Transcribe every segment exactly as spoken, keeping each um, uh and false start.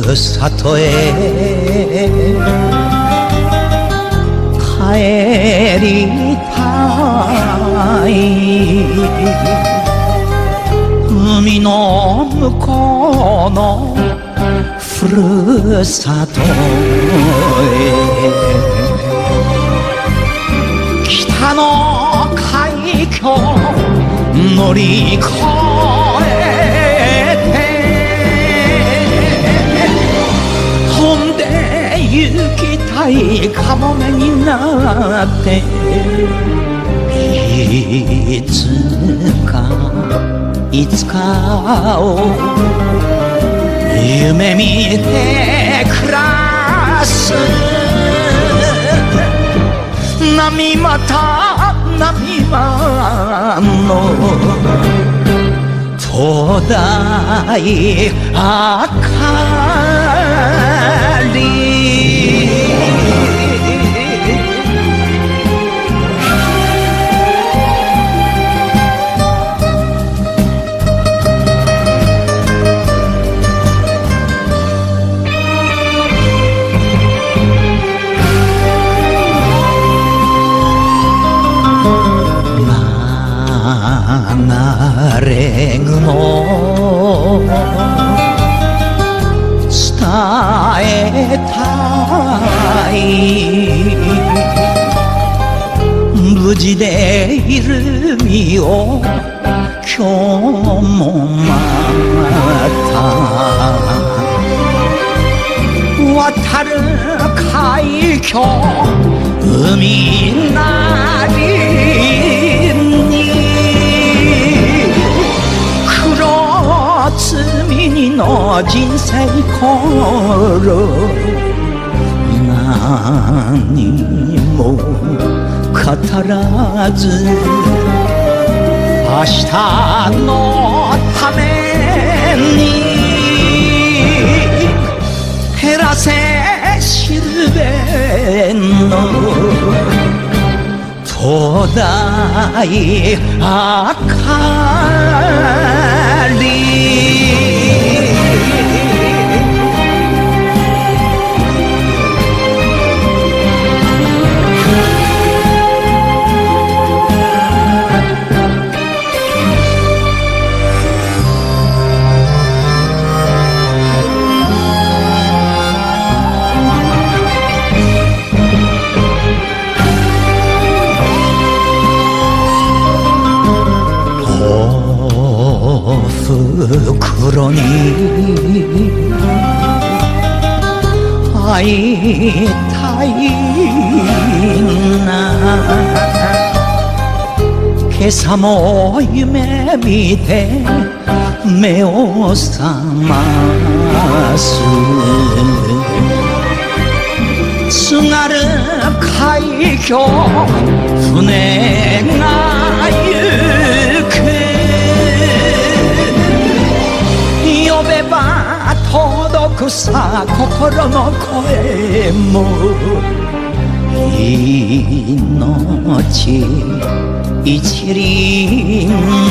里へ帰りたい。海の向こうのふるさとへ、北の海峡乗り越えて飛んで行きたいかもめになって、いつかいつかを夢見て暮らす。波また波間の灯台明かり、流れ雲伝えたい。無事でいる身を今日もまた渡る海峡海なりに罪の人生ころ何も語らず、明日のために減らせしるべの灯台明かり。袋に会いたいな。今朝も夢見て目を覚ます津軽海峡船が行く。呼べば届くさ心の声も、命一輪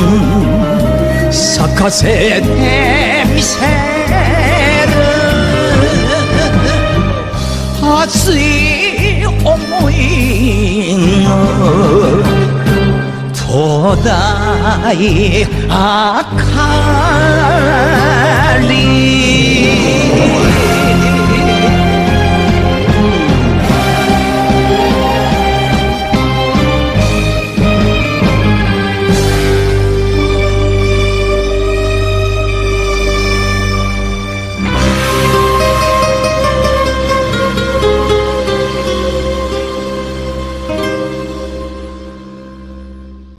咲かせてみせる。熱い想いの灯台明かり。